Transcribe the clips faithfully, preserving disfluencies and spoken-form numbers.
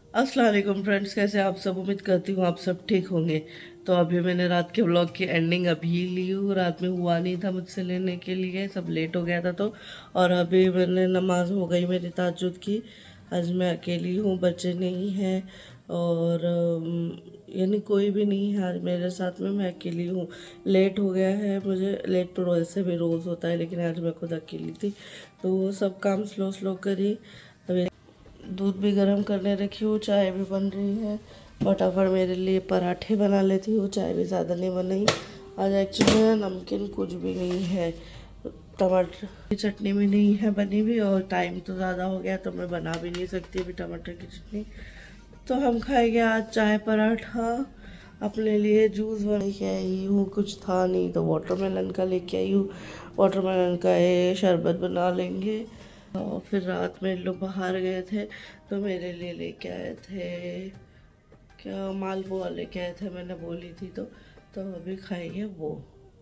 अस्सलाम वालेकुम फ्रेंड्स, कैसे आप सब। उम्मीद करती हूँ आप सब ठीक होंगे। तो अभी मैंने रात के व्लॉग की एंडिंग अभी ली हूँ। रात में हुआ नहीं था मुझसे लेने के लिए, सब लेट हो गया था तो। और अभी मैंने नमाज हो गई मेरी ताज्जुद की। आज मैं अकेली हूँ, बच्चे नहीं हैं और यानी कोई भी नहीं है आज मेरे साथ में, मैं अकेली हूँ। लेट हो गया है मुझे, लेट तो वैसे भी रोज़ होता है लेकिन आज मैं खुद अकेली थी तो वो सब काम स्लो स्लो करी। अभी दूध भी गर्म करने रखी हूँ, चाय भी बन रही है। फटाफट मेरे लिए पराठे बना लेती हूँ, चाय भी ज़्यादा नहीं बनाई। आज एक्चुअली नमकीन कुछ भी नहीं है, टमाटर की चटनी भी नहीं है बनी भी, और टाइम तो ज़्यादा हो गया तो मैं बना भी नहीं सकती अभी टमाटर की चटनी। तो हम खाएंगे आज चाय पराठा। अपने लिए जूस बना के आई हूँ, कुछ था नहीं तो वाटरमेलन का लेके आई हूँ। वाटरमेलन का ये शरबत बना लेंगे। और फिर रात में लोग बाहर गए थे तो मेरे लिए लेके आए थे क्या, मालपुआ लेके आए थे, मैंने बोली थी तो तो अभी खाएंगे वो।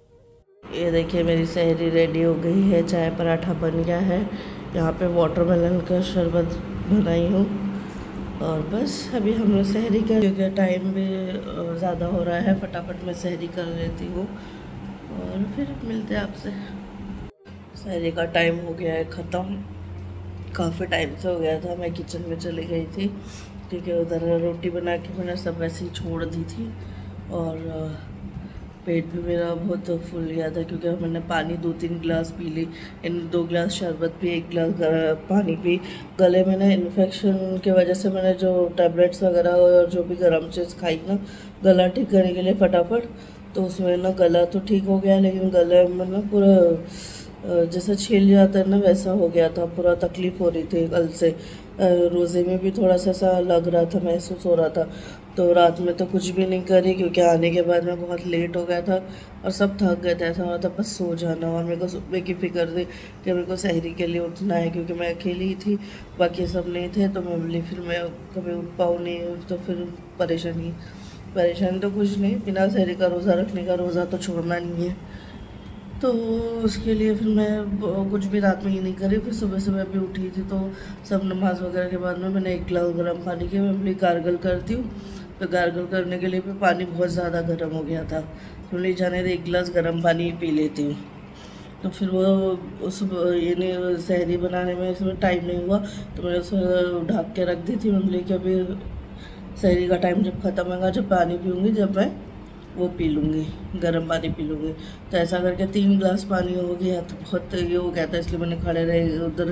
ये देखिए मेरी सहरी रेडी हो गई है, चाय पराठा बन गया है। यहाँ पे वाटरमेलन का शरबत बनाई हूँ और बस अभी हम लोग सहरी कर, क्योंकि टाइम भी ज़्यादा हो रहा है, फटाफट मैं सहरी कर लेती हूँ और फिर मिलते हैं आपसे। सहरी का टाइम हो गया है ख़त्म, काफ़ी टाइम से हो गया था। मैं किचन में चली गई थी क्योंकि उधर रोटी बना के मैंने सब वैसे ही छोड़ दी थी और पेट भी मेरा बहुत फूल गया था क्योंकि मैंने पानी दो तीन गिलास पी ली। इन दो गिलास शरबत पी, एक गिलास पानी पी। गले में ना इन्फेक्शन की वजह से मैंने जो टैबलेट्स वगैरह और जो भी गर्म चीज़ खाई ना गला ठीक करने के लिए फटाफट, तो उसमें ना गला तो ठीक हो गया लेकिन गले में ना पूरा जैसे छील जाता है ना वैसा हो गया था, पूरा तकलीफ़ हो रही थी कल से। रोज़े में भी थोड़ा सा सा लग रहा था, महसूस हो रहा था। तो रात में तो कुछ भी नहीं करी क्योंकि आने के बाद में बहुत लेट हो गया था और सब थक गए थे, ऐसा हो रहा था बस सो जाना। और मेरे को सुबह की फिक्र थी कि मेरे को सहरी के लिए उठना है क्योंकि मैं अकेली थी, बाकी सब नहीं थे। तो मैं बोली फिर मैं कभी उठ पाऊँ नहीं तो फिर परेशानी परेशानी तो कुछ नहीं, बिना सहरी का रोज़ा रखने का, रोज़ा तो छोड़ना नहीं है। तो उसके लिए फिर मैं कुछ भी रात में ये नहीं करी। फिर सुबह सुबह भी उठी थी तो सब नमाज वगैरह के बाद में मैंने एक गिलास गर्म पानी की, मैं अपनी गार्गल करती हूँ। तो गार्गल करने के लिए भी पानी बहुत ज़्यादा गर्म हो गया था, तो नहीं जाने दे एक गिलास गर्म पानी पी लेती हूँ। तो फिर वो उस यानी सहरी बनाने में इसमें टाइम नहीं हुआ तो मैंने उसे ढक के रख दी थी। मैं बोली कि अभी सहरी का टाइम जब ख़त्म होगा, जब पानी पीऊँगी, जब मैं वो पी लूँगी, गर्म पानी पी लूँगी। तो ऐसा करके तीन गिलास पानी हो गया तो बहुत ये हो गया था, इसलिए मैंने खड़े रहे उधर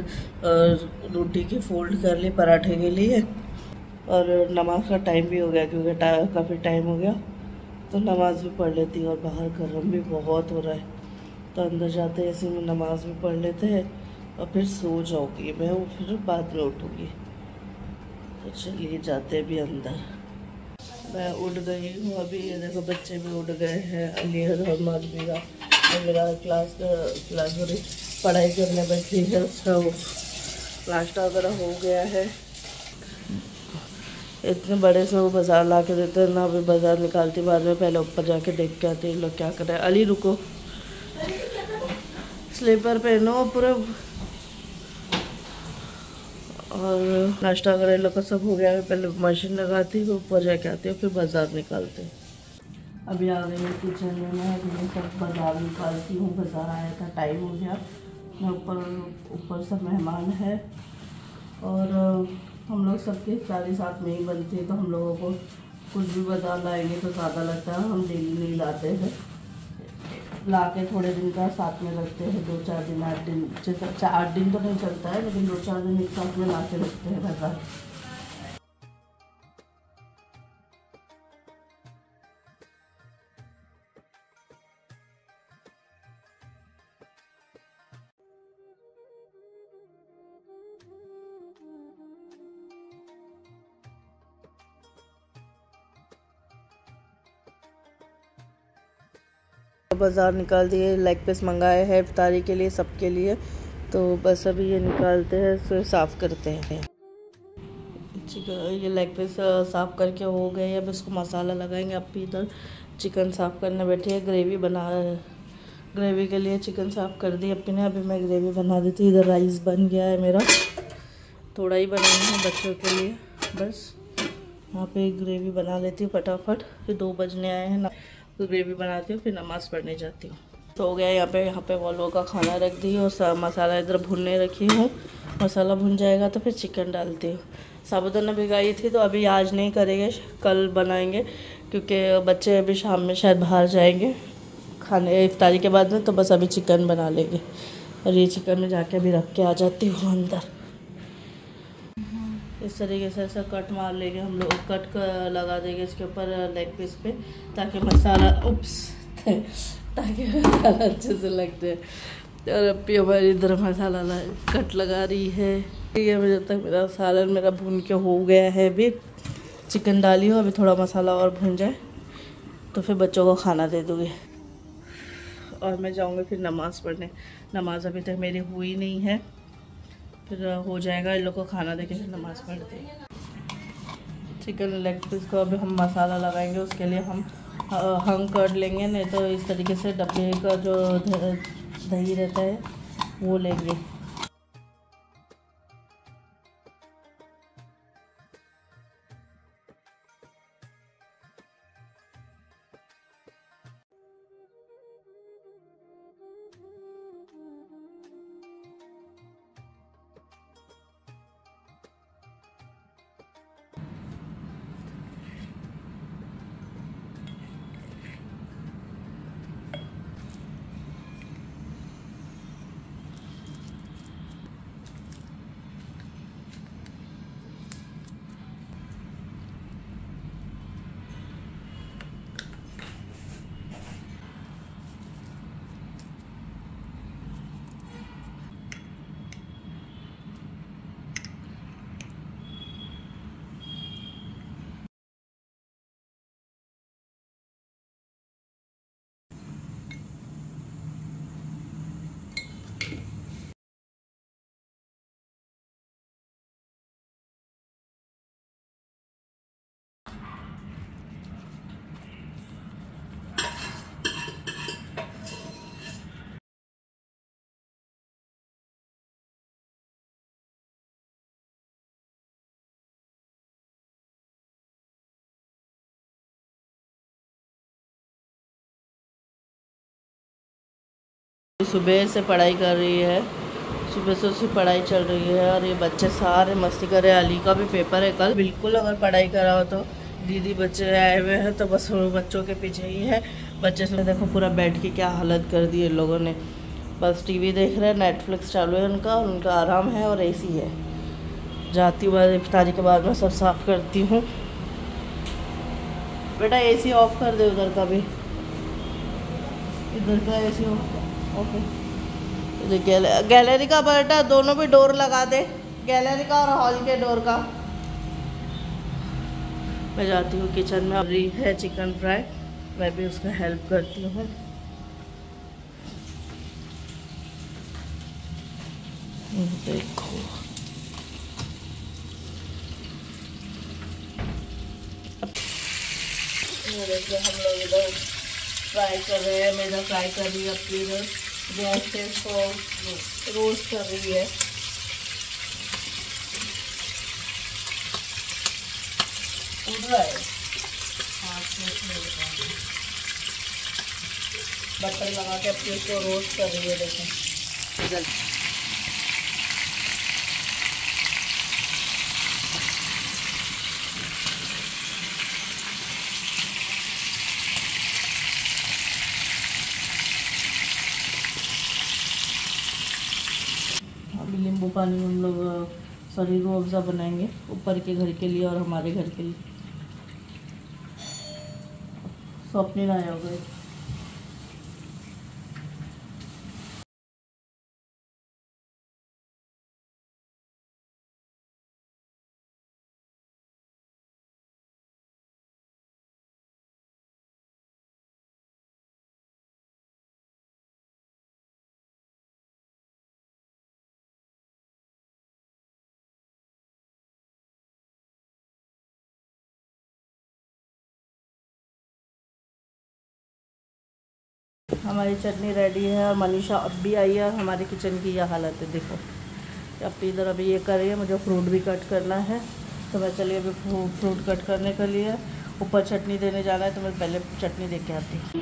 रोटी की फोल्ड कर ली पराठे के लिए। और नमाज का टाइम भी हो गया क्योंकि काफ़ी टाइम हो गया तो नमाज भी पढ़ लेती। और बाहर गर्म भी बहुत हो रहा है तो अंदर जाते ऐसे में नमाज भी पढ़ लेते हैं और फिर सो जाऊँगी मैं, वो फिर बाद में उठूँगी। तो चलिए जाते भी अंदर। मैं उठ गई हूँ अभी, ये देखो बच्चे भी उठ गए हैं, अलियद और मालवीरा। और मेरा क्लास का क्लास पढ़ाई करने बैठी है, उसका नाश्ता वगैरह हो गया है। इतने बड़े से वो बाज़ार ला के देते हैं ना, अभी बाज़ार निकालती बाद में, पहले ऊपर जाके देख के आते हैं लोग क्या कर रहे हैं। अली रुको, स्लीपर पहनो पूरे। और नाश्ता वगैरह लोग का सब हो गया है, पहले मशीन लगाती हूँ, ऊपर जाके आती हूँ, फिर बाज़ार निकालते हैं। अभी आ गई हूँ किचन में, मैं अभी सब बाज़ार निकालती हूँ। बाज़ार आया था, टाइम हो गया। मैं ऊपर ऊपर सब मेहमान है और हम लोग सबके सारे साथ में ही बनती है तो हम लोगों को कुछ भी बाज़ार लाएंगे तो ज़्यादा लगता है, हम डेली नहीं लाते हैं। ला के थोड़े दिन का साथ में रखते हैं, दो चार दिन आठ दिन जैसे आठ दिन तो नहीं चलता है लेकिन दो चार दिन एक साथ में ला के रखते हैं बाजार। बाज़ार निकाल दिए, लेग पीस मंगाए हैं इफ्तारी के लिए सबके लिए। तो बस अभी ये निकालते हैं, फिर साफ़ करते हैं। चिकन ये लेग पीस साफ़ करके हो गए, अब इसको मसाला लगाएंगे। अब भी इधर चिकन साफ़ करने बैठे हैं, ग्रेवी बना ग्रेवी के लिए चिकन साफ़ कर दी अपने ने। अभी मैं ग्रेवी बना देती। इधर राइस बन गया है मेरा, थोड़ा ही बनाई है बच्चों के लिए बस। यहाँ पे ग्रेवी बना लेती हूँ फटाफट, फिर दो बजने आए हैं ना, तो ग्रेवी बनाती हूँ, फिर नमाज़ पढ़ने जाती हूँ। तो हो गया यहाँ पे यहाँ पे वॉल्वो का खाना रख दी और सब मसाला इधर भुनने रखी हूँ। मसाला भुन जाएगा तो फिर चिकन डालती हूँ। साबुदाना भिगाई थी तो अभी आज नहीं करेंगे, कल बनाएंगे, क्योंकि बच्चे अभी शाम में शायद बाहर जाएंगे खाने इफ्तारी के बाद में, तो बस अभी चिकन बना लेंगे। और ये चिकन में जाके अभी रख के आ जाती हूँ अंदर। इस तरीके से ऐसा कट मार लेंगे हम लोग, कट कर लगा देंगे इसके ऊपर लेग पीस पे, ताकि मसाला उप्स ताकि मसाला अच्छे से लग जाए। और अभी हमारी इधर मसाला कट लगा रही है। ठीक है, जब तक मेरा सालन मेरा भून के हो गया है, अभी चिकन डाली हो, अभी थोड़ा मसाला और भून जाए तो फिर बच्चों को खाना दे दूँगी और मैं जाऊँगी फिर नमाज़ पढ़ने। नमाज़ अभी तक मेरी हुई नहीं है, फिर हो जाएगा, इन लोग को खाना देके फिर नमाज़ पढ़ते हैं। चिकन लेग पीस को अभी हम मसाला लगाएंगे, उसके लिए हम हंग कर लेंगे, नहीं तो इस तरीके से डब्बे का जो दही रहता है वो लेंगे। सुबह से पढ़ाई कर रही है, सुबह से उसकी पढ़ाई चल रही है और ये बच्चे सारे मस्ती कर रहे हैं। अली का भी पेपर है कल, बिल्कुल अगर पढ़ाई करा हो तो दीदी बच्चे आए हुए हैं तो बस बच्चों के पीछे ही है। बच्चे से देखो पूरा बैठ के क्या हालत कर दी इन लोगों ने, बस टीवी देख रहे हैं, नेटफ्लिक्स चालू है उनका, उनका आराम है और एसी है। जाती हूँ इफ्तारी के बाद मैं सब साफ़ करती हूँ। बेटा एसी ऑफ कर दे, उधर का भी, इधर का एसी ऑफ। ओके, गैल गैलरी का बेटा दोनों भी डोर लगा दे, गैलरी का और हॉल के डोर का। मैं जाती हूँ किचन में, अब रही है चिकन फ्राई, मैं भी उसका हेल्प करती हूँ। देखो देखो हम लोग इधर फ्राई कर रहे हैं, मैं इधर फ्राई कर रही हूँ, अपनी इधर गैस पे इसको रोस्ट कर रही है। उड़ रहा है बटन लगा के अपनी इसको रोस्ट कर रही है। देखें इधर नींबू पानी हम लोग सॉरी रूह अफ़ज़ा बनाएंगे ऊपर के घर के लिए और हमारे घर के लिए। स्वप्निल आया होगा। हमारी चटनी रेडी है और मनीषा अब भी आई है और हमारे किचन की यह हालत है। देखो अब इधर अभी ये कर रही है, मुझे फ्रूट भी कट करना है तो मैं चलिए अभी फ्रूट कट करने के लिए ऊपर चटनी देने जाना है, तो मैं पहले चटनी दे के आती हूँ।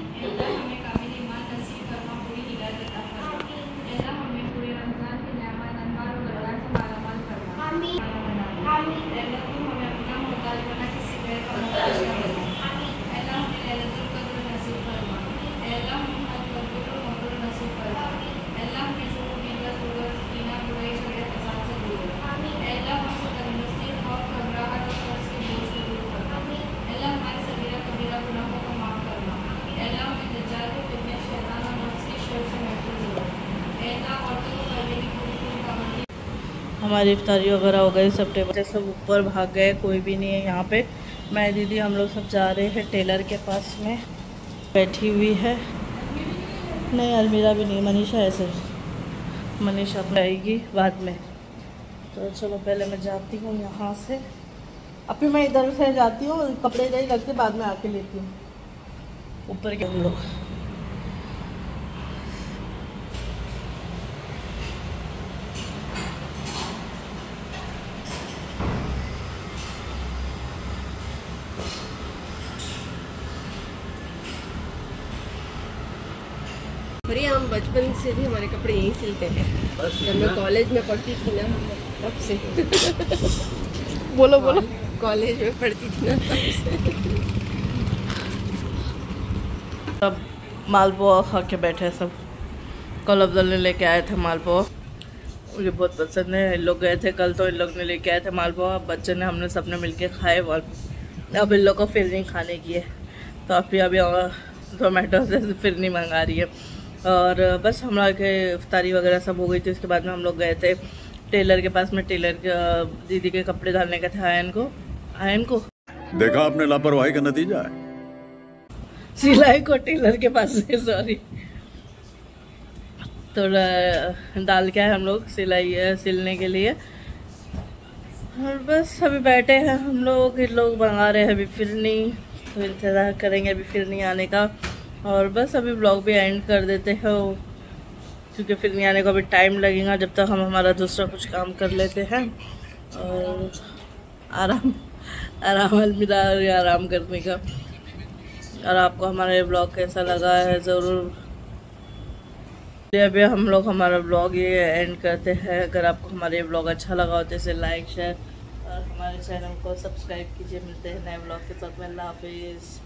हमारी इफ्तारी वगैरह हो गई, सब टेबल सब ऊपर भाग गए, कोई भी नहीं है यहाँ पे। मैं दीदी हम लोग सब जा रहे हैं टेलर के पास में, बैठी हुई है। नहीं अलमीरा भी नहीं, मनीषा है सिर्फ, मनीषा आएगी बाद में। तो चलो पहले मैं जाती हूँ यहाँ से, अभी मैं इधर से जाती हूँ, कपड़े इधर ही रख के बाद में आके लेती हूँ ऊपर के हम लोग। अरे हम बचपन से भी हमारे कपड़े यहीं सिलते हैं, जब मैं कॉलेज में पढ़ती थी ना तब से। बोलो बोलो। कॉलेज में पढ़ती थी ना तब से। सब मालपुआ खा के बैठे सब। कल अफजल ने लेके आए थे मालपुआ, मुझे बहुत पसंद है। इन लोग गए थे कल तो इन लोग ने लेके आए थे मालपुआ, बच्चे ने हमने सबने मिलके खाए। अब इन लोग को फिरनी खाने की है, तो अभी अभी जोमेटो से फिरनी मंगा रही है। और बस हमारा के इफ्तारी वगैरह सब हो गई थी। उसके बाद में हम लोग गए थे टेलर के पास में, टेलर के दीदी के कपड़े डालने का था। आयन को आयन को देखा आपने लापरवाही का नतीजा है। सिलाई को टेलर के पास से सॉरी तो डाल के आए हम लोग सिलाई सिलने के लिए। और बस अभी बैठे हैं हम लोग, इन लोग मंगा रहे हैं अभी फिरनी, तो इंतज़ार करेंगे अभी फिरनी आने का। और बस अभी ब्लॉग भी एंड कर देते हैं, क्योंकि फिरनी आने को अभी टाइम लगेगा, जब तक हम हमारा दूसरा कुछ काम कर लेते हैं। और आराम आराम अलमीरा आराम करने का। और आपको हमारा ये ब्लॉग कैसा लगा है ज़रूर। अभी हम लोग हमारा ब्लॉग ये एंड करते हैं। अगर आपको हमारा ये ब्लॉग अच्छा लगा हो तो इसे लाइक शेयर और हमारे चैनल को सब्सक्राइब कीजिए। मिलते हैं नए ब्लॉग के साथ में। अल्लाह हाफिज़।